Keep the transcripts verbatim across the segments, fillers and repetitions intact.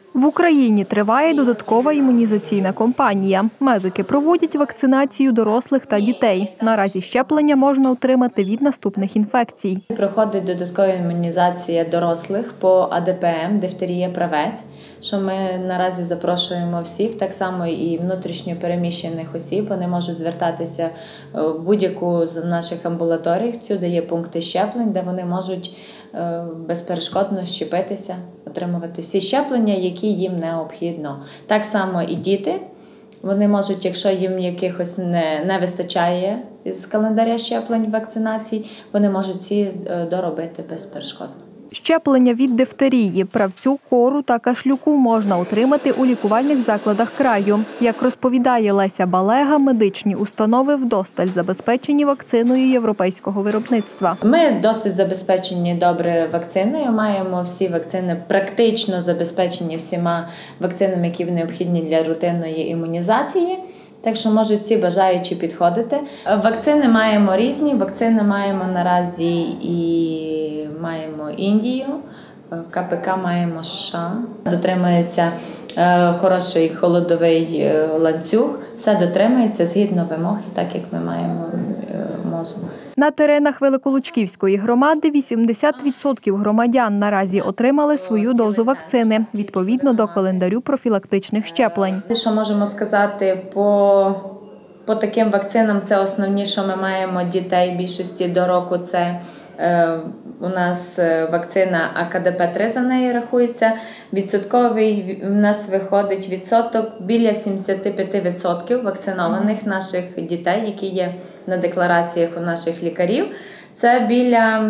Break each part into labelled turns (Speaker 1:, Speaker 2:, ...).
Speaker 1: В Україні триває додаткова імунізаційна кампанія. Медики проводять вакцинацію дорослих та дітей. Наразі щеплення можна отримати від наступних інфекцій.
Speaker 2: Проходить додаткова імунізація дорослих по А Д П М, дифтерія, правець, що ми наразі запрошуємо всіх, так само і внутрішньо переміщених осіб. Вони можуть звертатися в будь-яку з наших амбулаторій. Всюди є пункти щеплень, де вони можуть безперешкодно щепитися, отримувати всі щеплення, які їм необхідно. Так само і діти. Вони можуть, якщо їм якихось не, не вистачає з календаря щеплень, вакцинацій, вони можуть всі доробити безперешкодно.
Speaker 1: Щеплення від дифтерії, правцю, кору та кашлюку можна отримати у лікувальних закладах краю. Як розповідає Леся Балега, медичні установи вдосталь забезпечені вакциною європейського виробництва.
Speaker 2: Ми досить забезпечені добре вакциною, маємо всі вакцини практично забезпечені всіма вакцинами, які необхідні для рутинної імунізації. Так що можуть всі бажаючі підходити. Вакцини маємо різні, вакцини маємо наразі і маємо Індію, К П К маємо США. Дотримується хороший холодовий ланцюг, все дотримується згідно вимог, так як ми маємо МОЗу.
Speaker 1: На теренах Великолучківської громади вісімдесят відсотків громадян наразі отримали свою дозу вакцини, відповідно до календарю профілактичних щеплень.
Speaker 2: Що можемо сказати по, по таким вакцинам, це основні, що ми маємо дітей більшості до року, це е, у нас вакцина А К Д П три за неї рахується. Відсотковий у нас виходить відсоток біля сімдесят п'ять відсотків вакцинованих наших дітей, які є на деклараціях у наших лікарів. Це біля,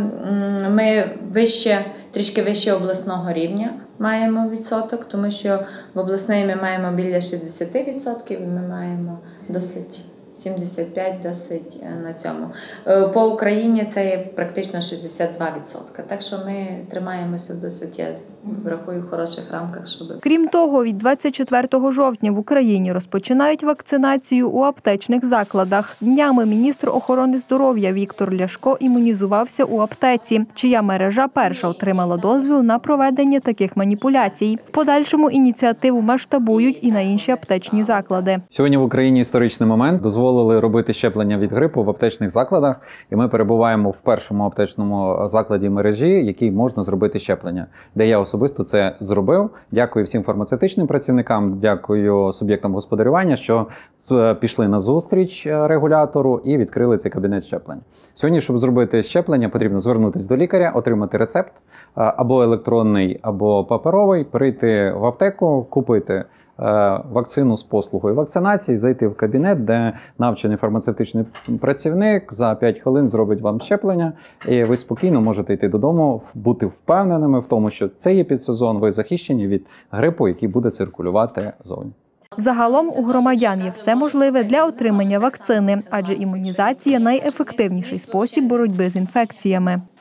Speaker 2: ми вище, трішки вище обласного рівня маємо відсоток, тому що в обласній ми маємо біля шістдесят відсотків, і ми маємо досить сімдесят п'ять досить на цьому. По Україні це є практично шістдесят два відсотки. Так що ми тримаємося в досить, я врахую, хороших рамках. Щоб...
Speaker 1: Крім того, від двадцять четвертого жовтня в Україні розпочинають вакцинацію у аптечних закладах. Днями міністр охорони здоров'я Віктор Ляшко імунізувався у аптеці, чия мережа перша отримала дозвіл на проведення таких маніпуляцій. В подальшому ініціативу масштабують і на інші аптечні заклади.
Speaker 3: Сьогодні в Україні історичний момент. Дозволили робити щеплення від грипу в аптечних закладах, і ми перебуваємо в першому аптечному закладі мережі, який можна зробити щеплення, де я особисто це зробив. Дякую всім фармацевтичним працівникам, дякую суб'єктам господарювання, що пішли на зустріч регулятору і відкрили цей кабінет щеплень. Сьогодні, щоб зробити щеплення, потрібно звернутися до лікаря, отримати рецепт або електронний, або паперовий, прийти в аптеку, купити вакцину з послугою вакцинації, зайти в кабінет, де навчений фармацевтичний працівник за п'ять хвилин зробить вам щеплення, і ви спокійно можете йти додому, бути впевненими в тому, що це є підсезон, ви захищені від грипу, який буде циркулювати зовні.
Speaker 1: Загалом у громадян є все можливе для отримання вакцини, адже імунізація – найефективніший спосіб боротьби з інфекціями.